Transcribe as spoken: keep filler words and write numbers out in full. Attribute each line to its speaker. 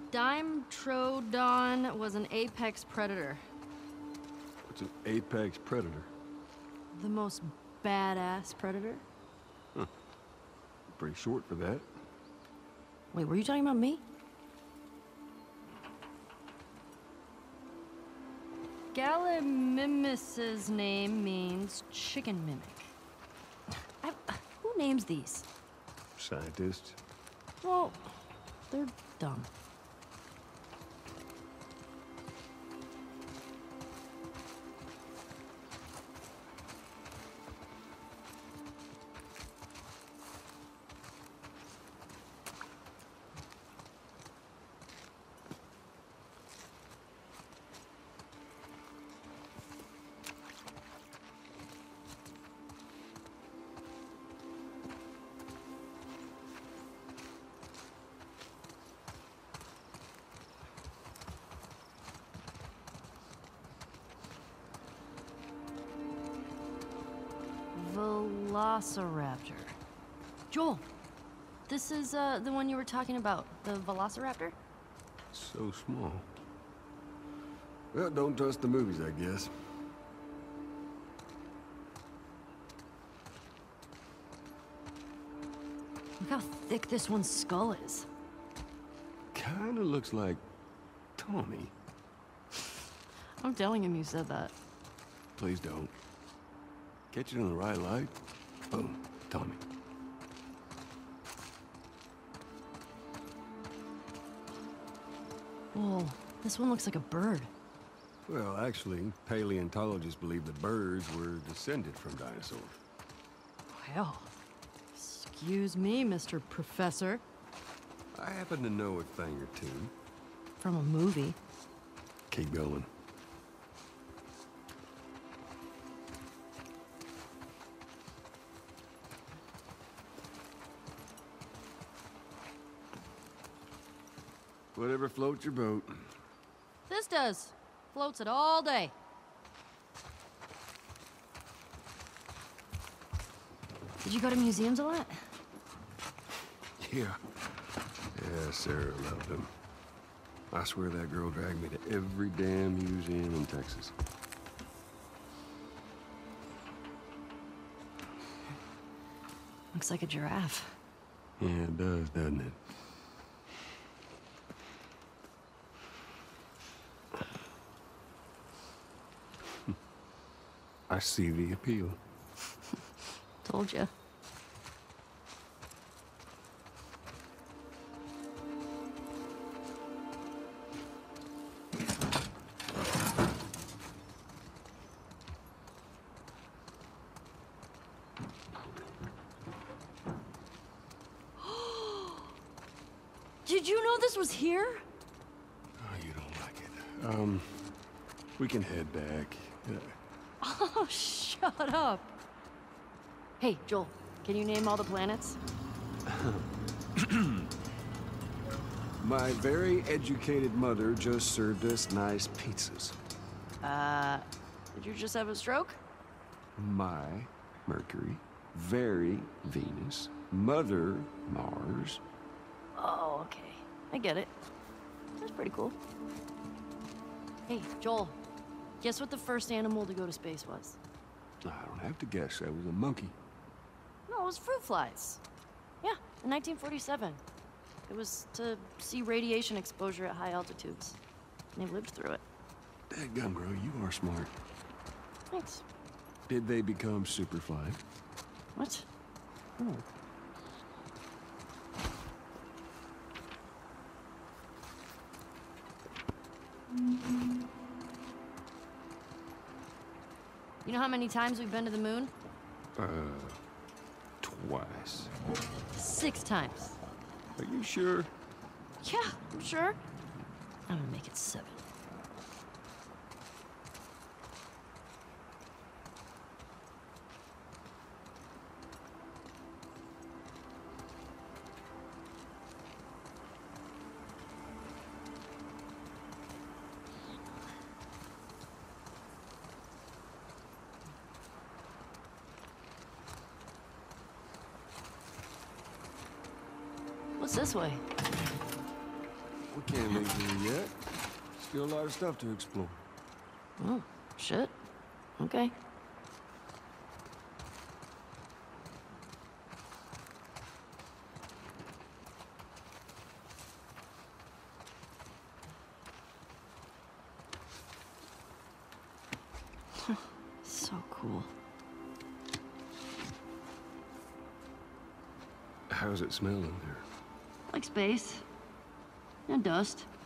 Speaker 1: Dimetrodon was an apex predator.
Speaker 2: What's an apex predator?
Speaker 1: The most badass predator.
Speaker 2: Huh. Pretty short for that.
Speaker 1: Wait, were you talking about me? Gallimimus's name means chicken mimic. I, who names these?
Speaker 2: Scientists.
Speaker 1: Well, they're dumb. Velociraptor. Joel, this is uh, the one you were talking about, the Velociraptor?
Speaker 2: So small. Well, don't trust the movies, I guess.
Speaker 1: Look how thick this one's skull is.
Speaker 2: Kinda looks like Tommy.
Speaker 1: I'm telling him you said that.
Speaker 2: Please don't. Catch it in the right light. Boom, Tommy.
Speaker 1: Whoa, this one looks like a bird.
Speaker 2: Well, actually, paleontologists believe that birds were descended from dinosaurs.
Speaker 1: Well, excuse me, Mister Professor.
Speaker 2: I happen to know a thing or two.
Speaker 1: From a movie.
Speaker 2: Keep going. Whatever floats your boat.
Speaker 1: This does. Floats it all day. Did you go to museums a lot?
Speaker 2: Yeah. Yeah, Sarah loved them. I swear that girl dragged me to every damn museum in Texas.
Speaker 1: Looks like a giraffe.
Speaker 2: Yeah, it does, doesn't it? I see the appeal.
Speaker 1: Told you. Did you know this was here?
Speaker 2: Oh, you don't like it. Um, we can head back. Uh,
Speaker 1: Oh, shut up. Hey, Joel, can you name all the planets?
Speaker 2: My very educated mother just served us nice pizzas.
Speaker 1: Uh, did you just have a stroke?
Speaker 2: My Mercury, very Venus, mother Mars.
Speaker 1: Oh, okay. I get it. That's pretty cool. Hey, Joel, guess what the first animal to go to space was?
Speaker 2: I don't have to guess. That was a monkey.
Speaker 1: No, it was fruit flies. Yeah, in nineteen forty-seven. It was to see radiation exposure at high altitudes. And they lived through it.
Speaker 2: Dadgum, girl, you are smart.
Speaker 1: Thanks.
Speaker 2: Did they become superfly?
Speaker 1: What? Oh. You know how many times we've been to the moon?
Speaker 2: Uh, twice.
Speaker 1: Six times.
Speaker 2: Are you sure?
Speaker 1: Yeah, I'm sure. I'm gonna make it seven. What's this way?
Speaker 2: We're Can't leave here yet. Still a lot of stuff to explore.
Speaker 1: Oh, shit. Okay. So cool.
Speaker 2: How's it smelling there?
Speaker 1: Like space. And dust.